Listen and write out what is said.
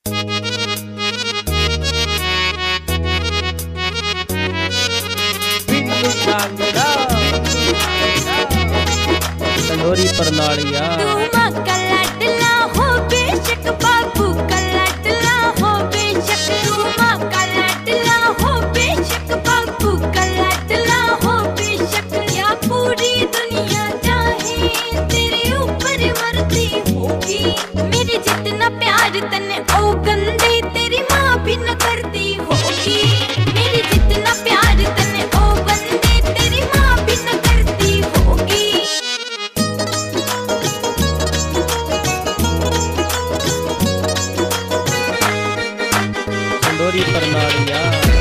संडोरी परनाड़िया मेरे जितना प्यार तने ओ गंदे तेरी माँ भी न करती होगी। मेरे जितना प्यार तने ओ गंदे तेरी माँ भी न करती होगी। संडोरी परनाड़िया